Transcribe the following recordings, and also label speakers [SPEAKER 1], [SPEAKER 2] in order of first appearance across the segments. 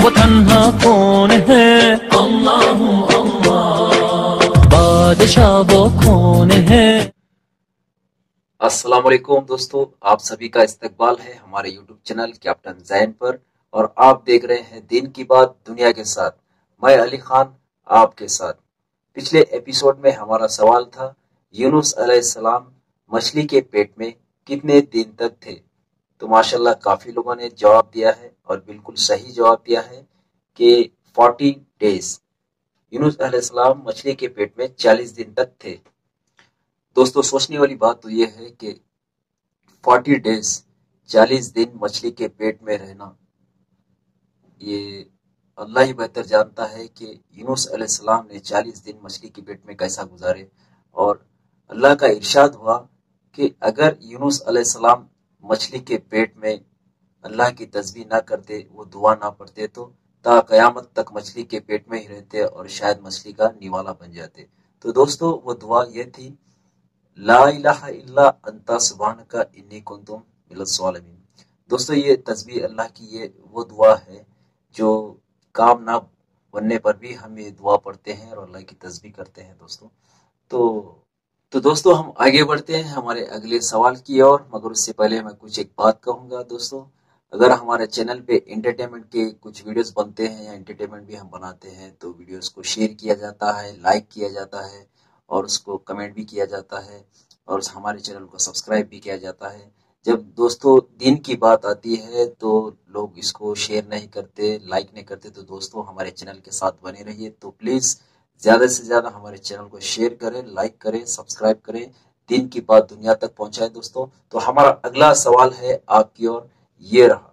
[SPEAKER 1] तन्हा कौन है, अल्लाह अल्लाह, बादशाह वो कौन है।
[SPEAKER 2] अस्सलाम वालेकुम दोस्तों, आप सभी का इस्तकबाल है हमारे यूट्यूब चैनल कैप्टन जैन पर, और आप देख रहे हैं दिन की बात दुनिया के साथ। मैं अली खान आपके साथ। पिछले एपिसोड में हमारा सवाल था, यूनुस अलैहिस्सलाम मछली के पेट में कितने दिन तक थे। तो माशाल्लाह काफी लोगों ने जवाब दिया है और बिल्कुल सही जवाब दिया है कि 40 डेज। यूनुस अलैहिस्सलाम मछली के पेट में 40 दिन तक थे। दोस्तों सोचने वाली बात तो यह है कि 40 डेज 40 दिन मछली के पेट में रहना, ये अल्लाह ही बेहतर जानता है कि यूनुस अलैहिस्सलाम ने 40 दिन मछली के पेट में कैसा गुजारे। और अल्लाह का इरशाद हुआ कि अगर यूनुस अलैहिस्सलाम मछली के पेट में अल्लाह की तस्बीह ना करते, वो दुआ ना पढ़ते, तो ता कयामत तक मछली के पेट में ही रहते और शायद मछली का निवाला बन जाते। तो दोस्तों वो दुआ ये थी, ला इलाहा इल्ला अंता सुब्हानका इन्नी कुन्तु मिनज़ ज़ालिमीन। दोस्तों ये तस्बीह अल्लाह की, ये वो दुआ है जो काम ना बनने पर भी हम ये दुआ पढ़ते हैं और अल्लाह की तस्बीह करते हैं दोस्तों। तो दोस्तों हम आगे बढ़ते हैं हमारे अगले सवाल की ओर, मगर उससे पहले मैं कुछ एक बात कहूंगा दोस्तों। अगर हमारे चैनल पे एंटरटेनमेंट के कुछ वीडियोस बनते हैं या एंटरटेनमेंट भी हम बनाते हैं, तो वीडियोस को शेयर किया जाता है, लाइक किया जाता है और उसको कमेंट भी किया जाता है और हमारे चैनल को सब्सक्राइब भी किया जाता है। जब दोस्तों दिन की बात आती है तो लोग इसको शेयर नहीं करते, लाइक नहीं करते। तो दोस्तों हमारे चैनल के साथ बने रहिए। तो प्लीज ज्यादा से ज्यादा हमारे चैनल को शेयर करें, लाइक करें, सब्सक्राइब करें, दिन की बात दुनिया तक पहुंचाए दोस्तों। तो हमारा अगला सवाल है आपकी ओर, ये रहा,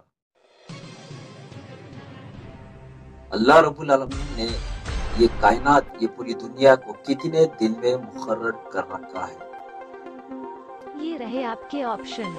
[SPEAKER 2] अल्लाह रब्बुल आलमीन ने ये कायनात, ये पूरी दुनिया को कितने दिन में मुकर्रर कर रखा है।
[SPEAKER 3] ये रहे आपके ऑप्शन।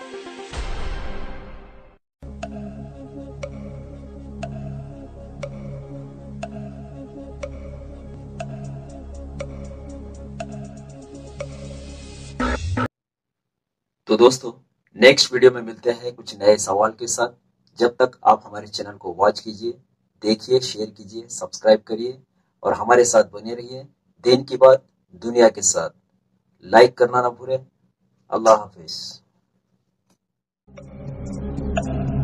[SPEAKER 2] तो दोस्तों नेक्स्ट वीडियो में मिलते हैं कुछ नए सवाल के साथ। जब तक आप हमारे चैनल को वॉच कीजिए, देखिए, शेयर कीजिए, सब्सक्राइब करिए और हमारे साथ बने रहिए दिन की बात दुनिया के साथ। लाइक करना ना भूलें। अल्लाह हाफिज।